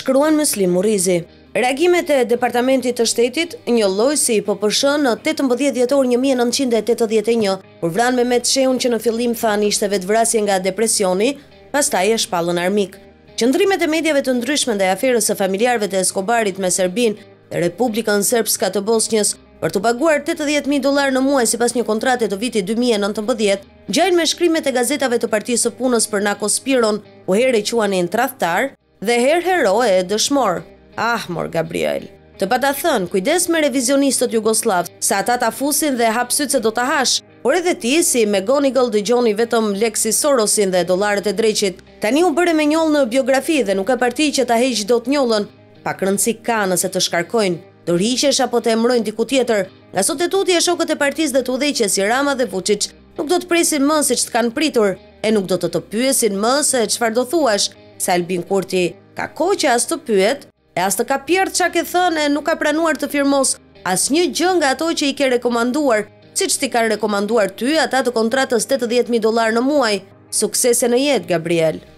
Shkruan Muslim Murrizi. Reagimet e Departamentit të Shtetit, një lloj si PPSH në 18 dhjetor 1981, kur vran Mehmet Sheun që në fillim than ishte vetvrasje nga depresioni, pastaj e shpallën armik. Qëndrimet e mediave të ndryshme ndaj aferës së familjarëve të Escobarit me Serbinë dhe Republikën Srpska të Bosnjës për të paguar $80,000 në muaj sipas një kontrate të vitit 2019, gjajnë me shkrimet e gazetave të Partisë së Punës për Nako Spiron, ku herë i quanin tradhtar dhe herë hero e dëshmor. Ah, mor Gabriel. Të pata thënë, kujdes me revizionistët jugoslav, sa ata ta fusin dhe hap syt se do ta hash, por edhe ti si McGonagall dëgjoni vetëm Lexi Sorosin dhe dollarët e dreqit. Tani u bëre me njollë në biografi dhe nuk ka parti që ta heq dot njollën. Pak rëndësi ka nëse të shkarkojnë, të rriqesh apo të emrojnë diku tjetër. Nga sot e tutje shokët e partisë dhe të udhëheqjes si Rama dhe Vučić nuk do të presin më siç të kanë pritur, e nuk do të pyesin më se çfarë do thuash, se Albin Kurti ka kohë që as të pyet, e as të ka pjerë çka ke thënë e nuk ka pranuar të firmos asnjë gjë nga ato që i ke rekomanduar, siç ti kanë rekomanduar ty ata të kontratës $80,000 në muaj. Suksese në jetë, Gabriel.